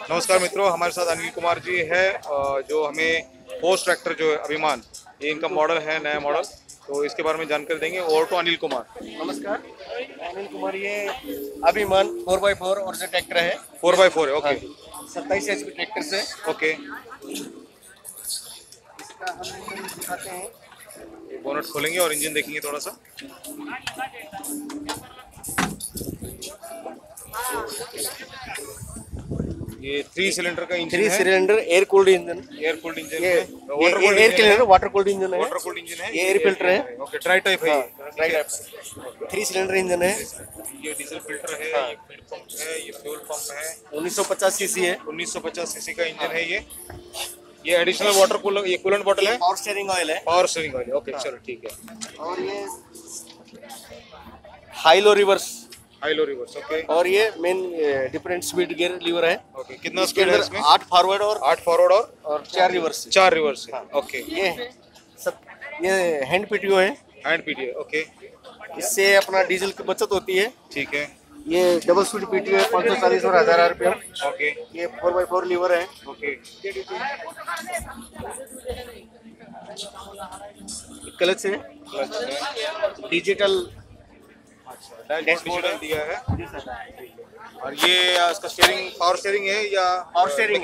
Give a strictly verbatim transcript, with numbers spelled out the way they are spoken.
नमस्कार मित्रों, हमारे साथ अनिल कुमार जी है जो हमें पोस्ट ट्रैक्टर जो है अभिमान, ये इनका मॉडल है, नया मॉडल, तो इसके बारे में जानकारी देंगे। और तो अनिल कुमार। नमस्कार, अनिल कुमार। ये अभिमान फोर बाई फोर और जो ट्रैक्टर है फोर बाई फोर है। ओके, सत्ताईस एच पी ट्रैक्टर से। ओके, इसका हम इंजन दिखाते हैं। बोनट खोलेंगे और इंजन देखेंगे थोड़ा सा। ये थ्री सिलेंडर का इंजन थ्री है। Cylinder air cooled engine. Air cooled engine ये है। Water cooled air cleaner water cooled engine है। वाटर कूल्ड इंजन है। ये एयर फिल्टर है। ओके, ड्राई टाइप है। Dry type three cylinder engine है। ये डीजल फिल्टर है। हाँ। ये फ्यूल पंप है। ये फ्यूल पंप है। उन्नीस सौ पचास सीसी है। उन्नीस सौ पचास सीसी का इंजन है। ये ये एडिशनल वाटर कूलर, ये कूलेंट बॉटल है। पावर स्टीयरिंग ऑयल है। Power steering oil. ओके, चलो ठीक है। और ये high low reverse. High low reverse. Okay, और ये main different speed gear lever है। ओके, कितना इसके स्पीड है अंदर इसमें? आठ फॉरवर्ड और आठ फॉरवर्ड और और चार रिवर्स। चार रिवर्स है। हाँ। ओके, ये सब ये हैंड पीटीओ है। Hand PTA. ओके, इससे अपना डीजल की बचत होती है। ठीक है। ये डबल स्पीड पीटीओ है, पाँच सौ चालीस और हजार आरपीएम। ओके, ये फोर बाई फोर लीवर है। ओके, क्लच है, क्लच है। डिजिटल अच्छा, डैशबोर्ड दिया है। और ये इसका स्टीयरिंग पावर स्टीयरिंग है या पावर स्टीयरिंग